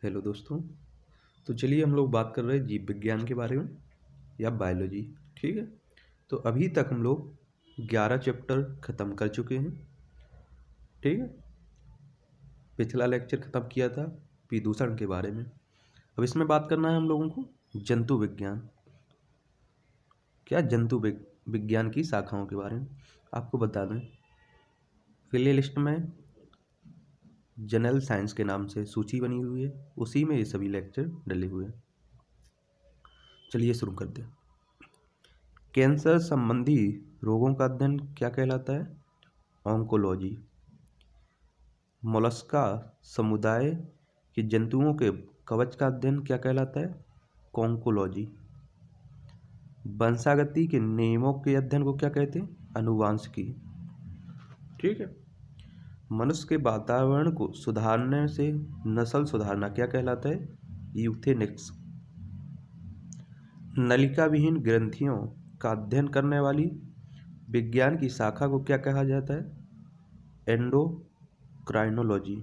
Hello दोस्तों। तो चलिए हम लोग बात कर रहे हैं जीव विज्ञान के बारे में या बायोलॉजी। ठीक है। तो अभी तक हम लोग 11 चैप्टर ख़त्म कर चुके हैं। ठीक है। पिछला लेक्चर ख़त्म किया था प्रदूषण के बारे में। अब इसमें बात करना है हम लोगों को जंतु विज्ञान, क्या जंतु विज्ञान की शाखाओं के बारे में। आपको बता दें प्ले लिस्ट में जनरल साइंस के नाम से सूची बनी हुई है, उसी में ये सभी लेक्चर डले हुए हैं। चलिए शुरू करते हैं। कैंसर संबंधी रोगों का अध्ययन क्या कहलाता है? ऑन्कोलॉजी। मोलस्का समुदाय के जंतुओं के कवच का अध्ययन क्या कहलाता है? कॉन्कोलॉजी। वंशागति के नियमों के अध्ययन को क्या कहते हैं? अनुवांशिकी। ठीक है। मनुष्य के वातावरण को सुधारने से नस्ल सुधारना क्या कहलाता है? यूथेनिक्स। नलिका विहीन ग्रंथियों का अध्ययन करने वाली विज्ञान की शाखा को क्या कहा जाता है? एंडोक्राइनोलॉजी।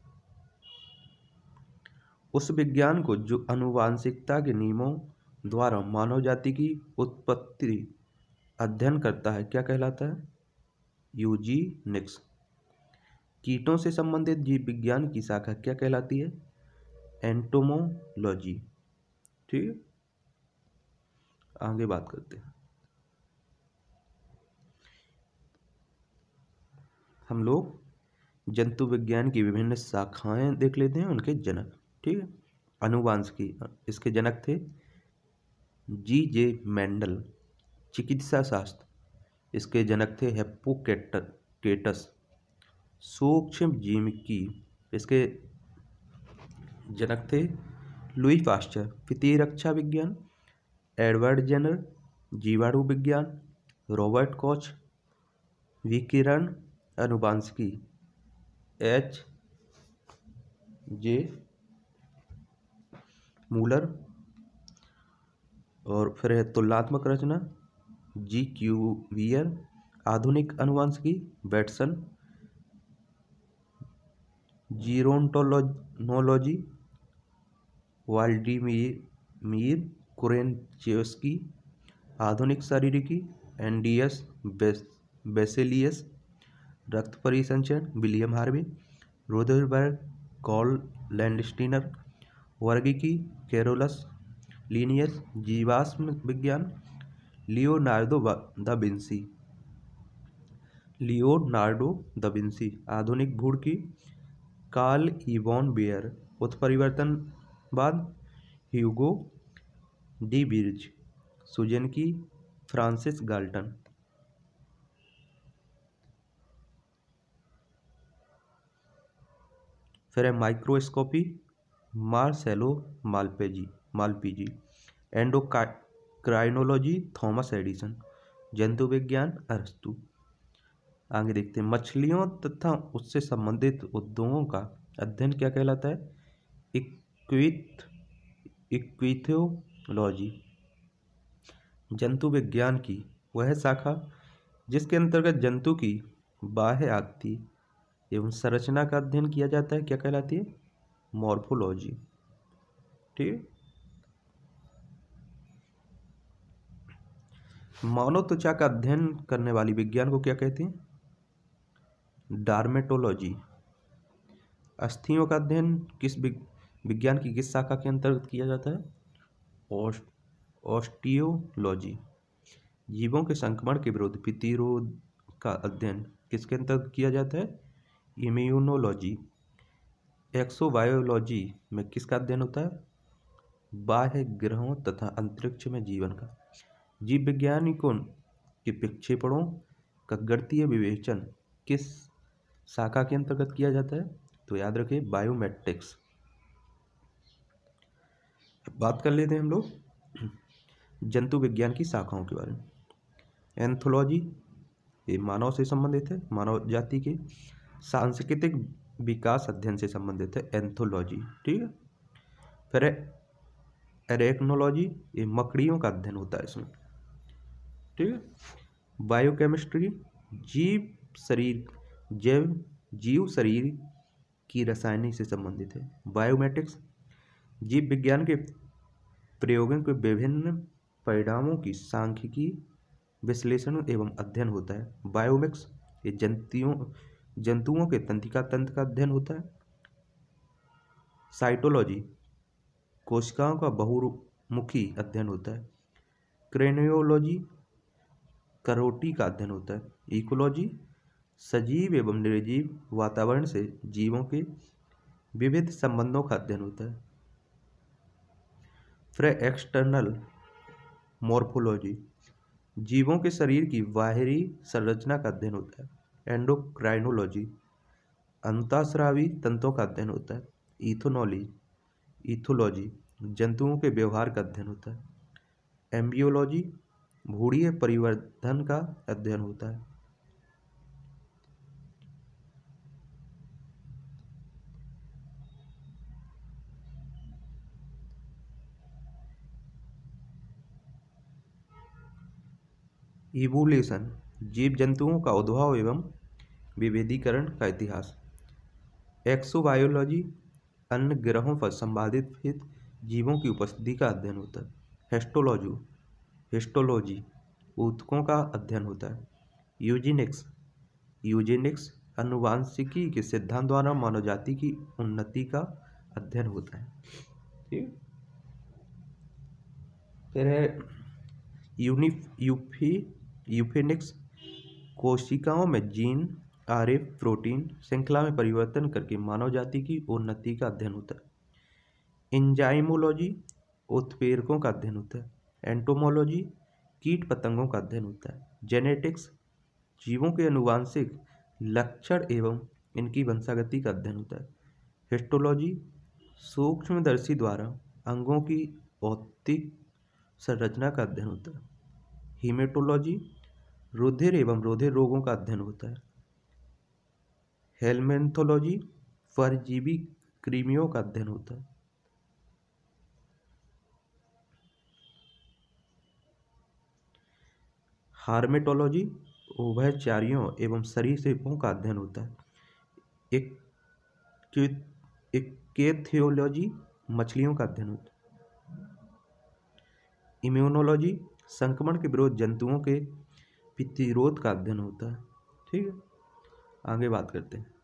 उस विज्ञान को जो आनुवांशिकता के नियमों द्वारा मानव जाति की उत्पत्ति अध्ययन करता है क्या कहलाता है? यूजीनिक्स। कीटों से संबंधित जीव विज्ञान की शाखा क्या कहलाती है? एंटोमोलॉजी। ठीक है। आगे बात करते हैं। हम लोग जंतु विज्ञान की विभिन्न शाखाएं देख लेते हैं, उनके जनक। ठीक है। अनुवांशिकी, इसके जनक थे G.J. मेंडल। चिकित्सा शास्त्र, इसके जनक थे हिप्पोक्रेटस। सूक्ष्म जीविकी, इसके जनक थे लुई पास्चर। प्रतिरक्षा विज्ञान, एडवर्ड जेनर। जीवाणु विज्ञान, रॉबर्ट कॉच। विकिरण अनुवांशिकी, H.J. मूलर। और फिर है तुलनात्मक रचना, G.Q. वियर। आधुनिक अनुवांशिकी, बैटसन। जीरोंटोलॉजी, वाल्डीमीर कुरेनचेस्की। आधुनिक शारीरिकी, एनडीएस बेसेलियस। रक्त परिसंचरण, विलियम हार्वे। रोदरबर्ग, कॉल लैंडस्टीनर। वर्गीकी, कैरोलस लीनियस। जीवाश्म विज्ञान, लियोनार्डो दा विंसी। आधुनिक भूणकी, कार्ल इवॉन बेयर। उत्परिवर्तनवाद, ह्यूगो डी बिर्ज। सुजनकी, फ्रांसिस गाल्टन। फिर है microscopy, Marcello Malpighi. Endocrinology, Thomas Addison. जंतु विज्ञान, अरस्तु। आगे देखते हैं। मछलियों तथा उससे संबंधित उद्योगों का अध्ययन क्या कहलाता है? इक्विथोलॉजी। जंतु विज्ञान की वह शाखा जिसके अंतर्गत जंतु की बाह्य आकृति एवं संरचना का अध्ययन किया जाता है क्या कहलाती है? मॉर्फोलॉजी। ठीक। मानव त्वचा का अध्ययन करने वाली विज्ञान को क्या कहते हैं? डार्मेटोलॉजी। अस्थियों का अध्ययन किस विज्ञान की किस शाखा के अंतर्गत किया जाता है? ऑस्टियोलॉजी। जीवों के संक्रमण के विरुद्ध प्रतिरोध का अध्ययन किसके अंतर्गत किया जाता है? इम्यूनोलॉजी। एक्सोबायोलॉजी में किसका अध्ययन होता है? बाह्य ग्रहों तथा अंतरिक्ष में जीवन का। जीव वैज्ञानिकों के प्रक्षेपणों का गणितीय विवेचन किस शाखा के अंतर्गत किया जाता है? तो याद रखें बायोमेट्रिक्स। बात कर लेते हैं हम लोग जंतु विज्ञान की शाखाओं के बारे में। एंथोलॉजी, ये मानव से संबंधित है, मानव जाति के सांस्कृतिक विकास अध्ययन से संबंधित है एंथोलॉजी। ठीक है। फिर एरेक्नोलॉजी, ये मकड़ियों का अध्ययन होता है इसमें। ठीक है। बायोकेमिस्ट्री, जीव शरीर की रसायनी से संबंधित है। बायोमेटिक्स, जीव विज्ञान के प्रयोगों के विभिन्न परिणामों की सांख्यिकी विश्लेषण एवं अध्ययन होता है। बायोमिक्स ये जंतुओं के तंत्रिका तंत्र का अध्ययन होता है। साइटोलॉजी कोशिकाओं का बहुमुखी अध्ययन होता है। क्रेनियोलॉजी करोटी का अध्ययन होता है। इकोलॉजी सजीव एवं निर्जीव वातावरण से जीवों के विविध संबंधों का अध्ययन होता है। फिर एक्सटर्नल मॉर्फोलॉजी जीवों के शरीर की बाहरी संरचना का अध्ययन होता है। एंडोक्राइनोलॉजी अंतःस्रावी तंत्रों का अध्ययन होता है। इथोलॉजी जंतुओं के व्यवहार का अध्ययन होता है। एम्ब्रियोलॉजी भ्रूणीय परिवर्धन का अध्ययन होता है। इवोल्यूशन जीव जंतुओं का उद्भव एवं विभेदीकरण का इतिहास। एक्सोबायोलॉजी अन्य ग्रहों पर संपादित जीवों की उपस्थिति का अध्ययन होता है। हिस्टोलॉजी ऊतकों का अध्ययन होता है। यूजेनिक्स आनुवांशिकी के सिद्धांत द्वारा मानव जाति की उन्नति का अध्ययन होता है। ठीक फिर है यूफेनिक्स कोशिकाओं में जीन आरएफ प्रोटीन श्रृंखला में परिवर्तन करके मानव जाति की उन्नति का अध्ययन होता है। एंजाइमोलॉजी उत्प्रेरकों का अध्ययन होता है। एंटोमोलॉजी कीट पतंगों का अध्ययन होता है। जेनेटिक्स जीवों के आनुवांशिक लक्षण एवं इनकी वंशागति का अध्ययन होता है। हिस्टोलॉजी सूक्ष्मदर्शी द्वारा अंगों की भौतिक संरचना का अध्ययन होता है। हीमेटोलॉजी रुधिर एवं रुधिर रोगों का अध्ययन होता है। हेलमेंथोलॉजी परजीवी कृमियों का अध्ययन होता है। हार्मेटोलॉजी उभयचरियों एवं सरीसृपों का अध्ययन होता है। इक्केथियोलॉजी मछलियों का अध्ययन होता है। इम्यूनोलॉजी संक्रमण के विरोध जंतुओं के प्रतिरोध का अध्ययन होता है। ठीक है, आगे बात करते हैं।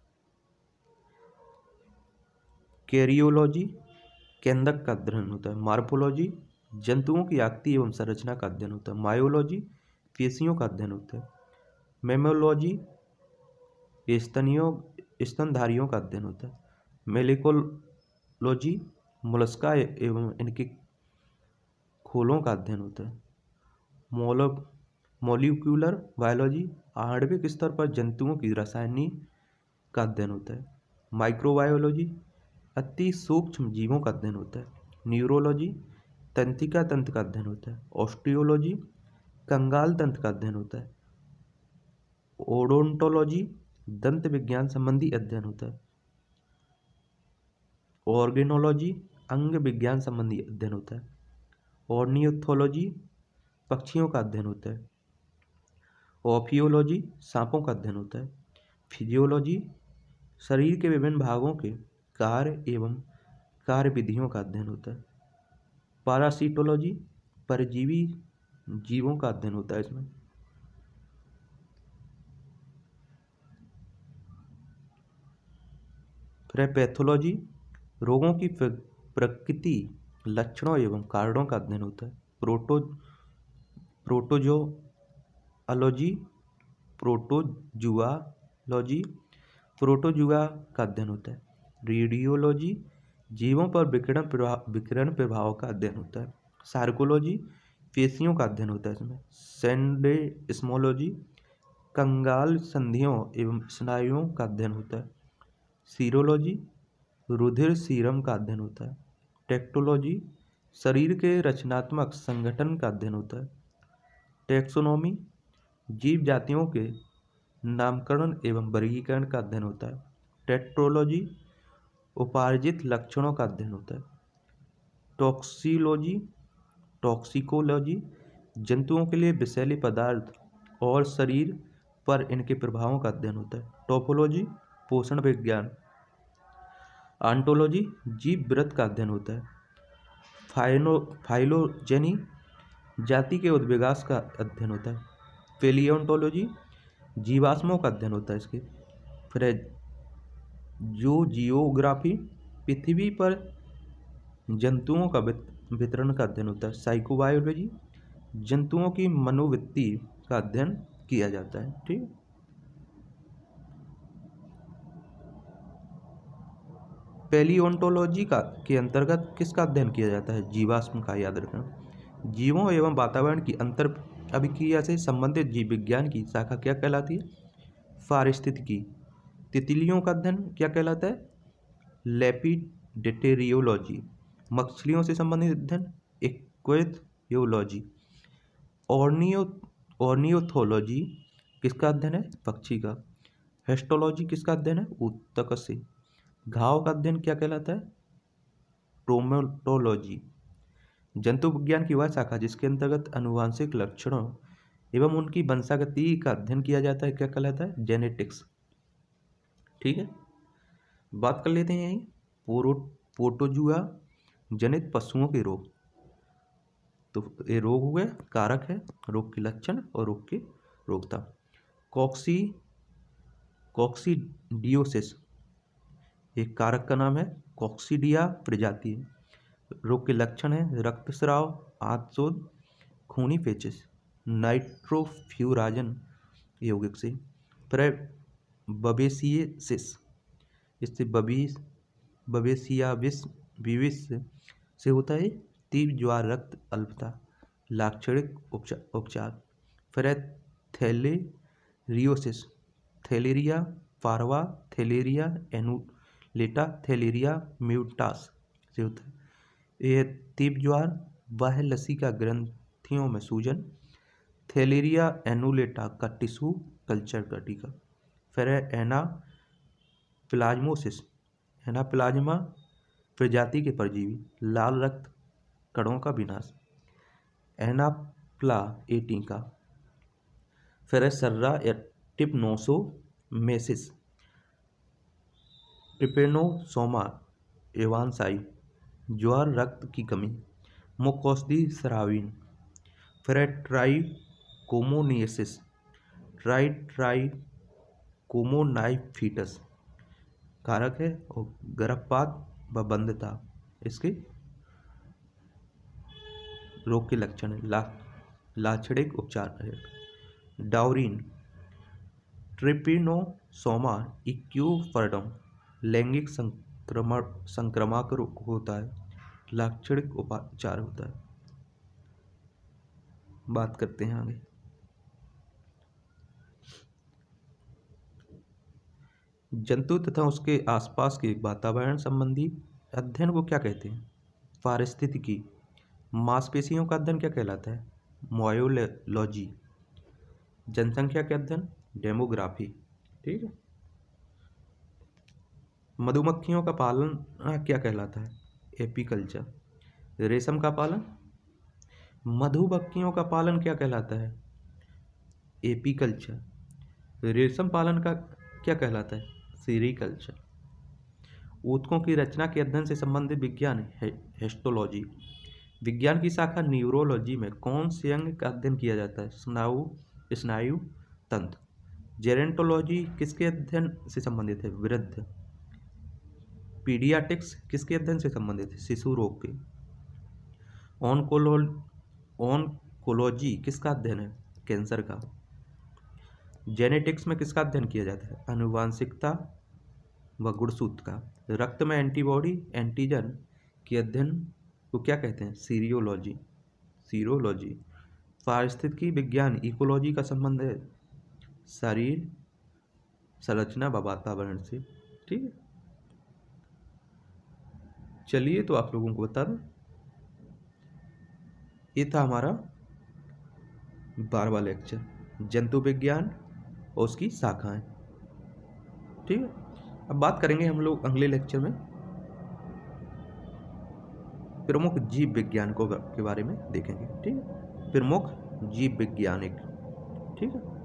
कैरियोलॉजी केंद्रक का अध्ययन होता है। मार्फोलॉजी जंतुओं की आकृति एवं संरचना का अध्ययन होता है। मायोलॉजी पेशियों का अध्ययन होता है। मेमोलॉजी स्तनधारियों का अध्ययन होता है। मेलिकोलॉजी मोलस्का एवं इनके खोलों का अध्ययन होता है। मॉलिक्यूलर बायोलॉजी आणविक स्तर पर जंतुओं की रासायनिक का अध्ययन होता है। माइक्रोबायोलॉजी अति सूक्ष्म जीवों का अध्ययन होता है। न्यूरोलॉजी तंत्रिका तंत्र का अध्ययन होता है। ऑस्टियोलॉजी कंगाल तंत्र का अध्ययन होता है। ओडोंटोलॉजी दंत विज्ञान संबंधी अध्ययन होता है। ऑर्गेनोलॉजी अंग विज्ञान संबंधी अध्ययन होता है। ऑर्नियोथोलॉजी पक्षियों का अध्ययन होता है। ऑफियोलॉजी सांपों का अध्ययन होता है। फिजियोलॉजी शरीर के विभिन्न भागों के कार्य एवं कार्य विधियों का अध्ययन होता है। पारासिटोलॉजी परजीवी जीवों का अध्ययन होता है इसमें। फिर पैथोलॉजी रोगों की प्रकृति लक्षणों एवं कारणों का अध्ययन होता है। प्रोटोजुआ का अध्ययन होता है। रेडियोलॉजी जीवों पर विकिरण प्रभाव का अध्ययन होता है। सार्कोलॉजी पेशियों का अध्ययन होता है इसमें। सेंडेस्मोलॉजी कंगाल संधियों एवं स्नायुओं का अध्ययन होता है। सीरोलॉजी रुधिर सीरम का अध्ययन होता है। टेक्टोलॉजी शरीर के रचनात्मक संगठन का अध्ययन होता है। टैक्सोनॉमी जीव जातियों के नामकरण एवं वर्गीकरण का अध्ययन होता है। टेट्रोलॉजी उपार्जित लक्षणों का अध्ययन होता है। टॉक्सिकोलॉजी जंतुओं के लिए विषैले पदार्थ और शरीर पर इनके प्रभावों का अध्ययन होता है। टोपोलॉजी पोषण विज्ञान। ऑन्टोलॉजी जीव वृत्त का अध्ययन होता है। फाइलोजेनी जाति के उद्विकास का अध्ययन होता है। पेलियोंटोलॉजी जीवाश्मों का अध्ययन होता है इसके। फिर जियोग्राफी पृथ्वी पर जंतुओं का वितरण का अध्ययन होता है। साइकोबायोलॉजी जंतुओं की मनोवृत्ति का अध्ययन किया जाता है। ठीक। पेलियोंटोलॉजी के अंतर्गत किसका अध्ययन किया जाता है? जीवाश्म का। याद रखना। जीवों एवं वातावरण की अंतर अभिक्रिया से संबंधित जीव विज्ञान की शाखा क्या कहलाती है? पारिस्थितिकी। तितलियों का अध्ययन क्या कहलाता है? लेपिडेटेरियोलॉजी। मछलियों से संबंधित अध्ययन एक्वेरियोलॉजी। ऑर्नियोथोलॉजी किसका अध्ययन है? पक्षी का। हिस्टोलॉजी किसका अध्ययन है? ऊतक से। घाव का अध्ययन क्या कहलाता है? ट्रोमेटोलॉजी। जंतु विज्ञान की वह शाखा जिसके अंतर्गत आनुवंशिक लक्षणों एवं उनकी वंशागति का अध्ययन किया जाता है क्या कहलाता है? जेनेटिक्स। ठीक है। बात कर लेते हैं प्रोटोजुआ जनित पशुओं के रोग। तो ये रोग हुए, कारक है, रोग के लक्षण और रोग की रोकथाम। कॉक्सीडियोसिस एक कारक का नाम है। कॉक्सीडिया प्रजाति है। रोग के लक्षण है रक्तस्राव, आंतशोथ, खूनी पेचिश। नाइट्रोफ्यूराजन यौगिक से। फिर बबेसियसिस इससे बबेसियाविस से होता है तीव्र ज्वार, रक्त अल्पता। लाक्षणिक उपचार। फिर थैलेरियोसिस थैलेरिया पार्वा, थैलेरिया एनुलेटा, थैलेरिया म्यूटास से होता है। यह तीव्र ज्वार, बाह्य लसिका ग्रंथियों में सूजन। थैलेरिया एनुलेटा का टिश्यू कल्चर का टीका। फिर एनाप्लाज्मोसिस एनाप्लाज्मा प्रजाति के परजीवी। लाल रक्त कणों का विनाश। एनाप्ला ए टीका। फिर सर्रा टिप्नोसोमेसिस ट्रिपेनोसोमा एवांसाई ज्वार, रक्त की कमी। मुकोसदी स्राविन। फिर ट्राइकोमोनियसिस ट्राइकोमोनाइफिटस कारक है और गर्भपात व बंधता इसके रोग के लक्षण है। लाक्षणिक उपचार है। डाउरिन ट्रिपिनोसोमा इक्यूफर्डम लैंगिक संक्रामक रोग होता है। लाक्षणिक उपचार होता है। बात करते हैं आगे। जंतु तथा उसके आसपास के वातावरण संबंधी अध्ययन को क्या कहते हैं? पारिस्थितिकी। मांसपेशियों का अध्ययन क्या कहलाता है? मायोलॉजी। जनसंख्या के अध्ययन डेमोग्राफी। ठीक है। मधुमक्खियों का पालन क्या कहलाता है? एपीकल्चर। रेशम का पालन। मधुमक्खियों का पालन क्या कहलाता है? एपीकल्चर। रेशम पालन का क्या कहलाता है? सेरीकल्चर। ऊतकों की रचना के अध्ययन से संबंधित विज्ञान है हिस्टोलॉजी। विज्ञान की शाखा न्यूरोलॉजी में कौन से अंग का अध्ययन किया जाता है? स्नायु तंत्र। जेरेंटोलॉजी किसके अध्ययन से संबंधित है? वृद्ध। पीडियाट्रिक्स किसके अध्ययन से संबंधित है? शिशु रोग के। ऑनकोलॉजी किसका अध्ययन है? कैंसर का। जेनेटिक्स में किसका अध्ययन किया जाता है? आनुवांशिकता व गुणसूत्र का। रक्त में एंटीबॉडी एंटीजन के अध्ययन को क्या कहते हैं? सीरोलॉजी। पारिस्थितिकी विज्ञान इकोलॉजी का संबंध है शरीर संरचना व वातावरण से। ठीक है। चलिए तो आप लोगों को बता दें, ये था हमारा 12वां लेक्चर जंतु विज्ञान और उसकी शाखाएं। ठीक है। अब बात करेंगे हम लोग अगले लेक्चर में प्रमुख जीव वैज्ञानिकों के बारे में देखेंगे। ठीक है। प्रमुख जीव वैज्ञानिक। ठीक है।